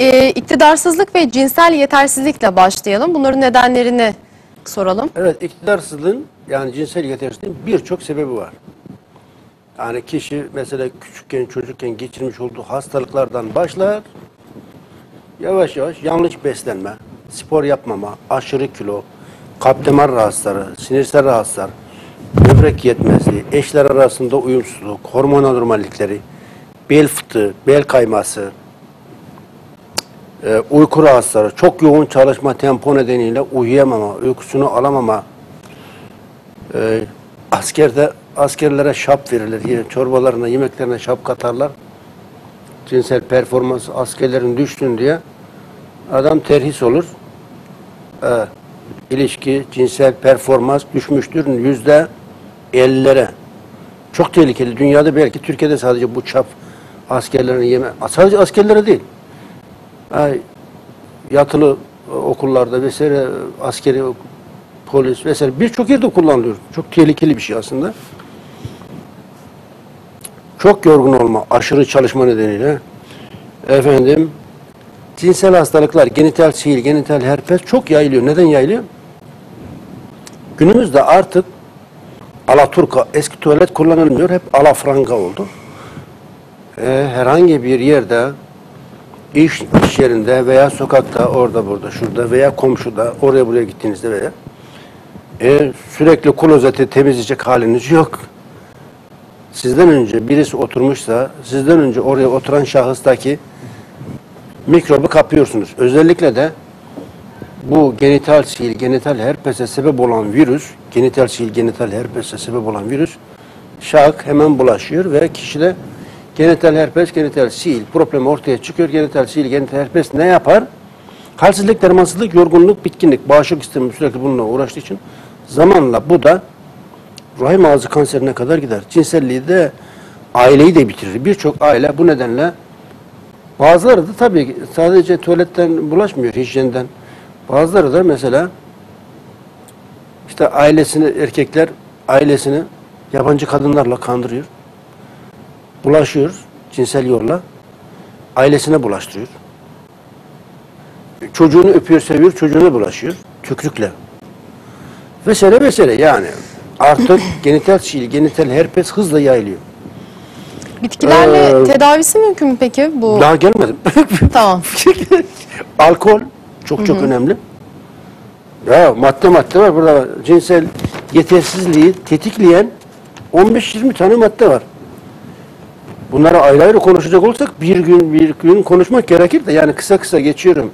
İktidarsızlık ve cinsel yetersizlikle başlayalım. Bunların nedenlerini soralım. Evet, iktidarsızlığın yani cinsel yetersizliğin birçok sebebi var. Yani kişi mesela küçükken, çocukken geçirmiş olduğu hastalıklardan başlar. Yavaş yavaş yanlış beslenme, spor yapmama, aşırı kilo, kalp damar rahatsızları, sinirsel rahatsızlar, böbrek yetmezliği, eşler arasında uyumsuzluk, hormon anormallikleri, bel fıtığı, bel kayması, uyku rahatsızları, çok yoğun çalışma tempo nedeniyle uyuyamama, uykusunu alamama, askerlere şap verilir. Yine çorbalarına, yemeklerine şap katarlar. Cinsel performans askerlerin düşsün diye adam terhis olur. İlişki, cinsel performans düşmüştür %50'lere. Çok tehlikeli. Dünyada belki Türkiye'de sadece bu çap askerlerin sadece askerlere değil. Yatılı okullarda vesaire askeri polis vesaire birçok yerde kullanılıyor. Çok tehlikeli bir şey aslında. Çok yorgun olma, aşırı çalışma nedeniyle cinsel hastalıklar, genital sihir, genital herpes çok yayılıyor. Neden yayılıyor? Günümüzde artık alaturka, eski tuvalet kullanılmıyor. Hep alafranga oldu. Herhangi bir yerde iş yerinde veya sokakta, orada burada, şurada veya komşuda, oraya buraya gittiğinizde veya sürekli klozeti temizleyecek haliniz yok. Sizden önce birisi oturmuşsa, sizden önce oraya oturan şahıstaki mikrobu kapıyorsunuz. Özellikle de bu genital sil, genital herpese sebep olan virüs, genital sil, genital herpese sebep olan virüs şak hemen bulaşıyor ve kişide genital herpes, genital sil problemi ortaya çıkıyor. Genital sil, genital herpes ne yapar? Halsizlik, dermansızlık, yorgunluk, bitkinlik, bağışıklık sistemi sürekli bununla uğraştığı için zamanla bu da rahim ağzı kanserine kadar gider. Cinselliği de, aileyi de bitirir. Birçok aile bu nedenle, bazıları da tabii sadece tuvaletten bulaşmıyor, hijyenden. Bazıları da mesela işte erkekler ailesini yabancı kadınlarla kandırıyor. Bulaşıyor cinsel yolla. Ailesine bulaştırıyor. Çocuğunu öpüyor, seviyor, çocuğuna bulaşıyor. Tükürükle. Vesaire vesaire yani. Artık genital sil, genital herpes hızla yayılıyor. Bitkilerle tedavisi mümkün mü peki? Daha gelmedim. Tamam. Alkol çok önemli. Ya madde var burada. Cinsel yetersizliği tetikleyen 15-20 tane madde var. Bunları ayrı ayrı konuşacak olsak bir gün konuşmak gerekir de yani kısa geçiyorum.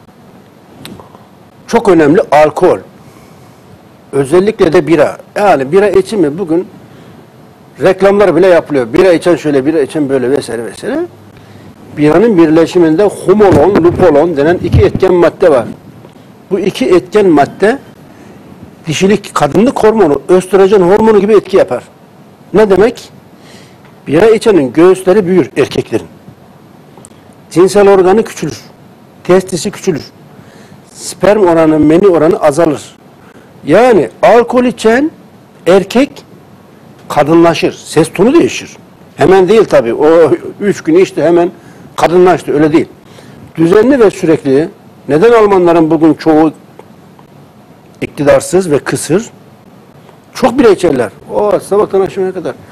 Çok önemli alkol. Özellikle de bira. Yani bira içimi bugün reklamlar bile yapılıyor. Bira içen şöyle, bira içen böyle vesaire vesaire. Biranın birleşiminde humolon, lupolon denen iki etken madde var. Bu iki etken madde dişilik, kadınlık hormonu, östrojen hormonu gibi etki yapar. Ne demek? Bira içenin göğüsleri büyür erkeklerin. Cinsel organı küçülür. Testisi küçülür. Sperm oranı, meni oranı azalır. Yani alkol içen erkek kadınlaşır. Ses tonu değişir. Hemen değil tabii. O 3 gün içti hemen kadınlaştı. Öyle değil. Düzenli ve sürekli. Neden Almanların bugün çoğu iktidarsız ve kısır? Çok bile içerler. O sabahtan akşama kadar.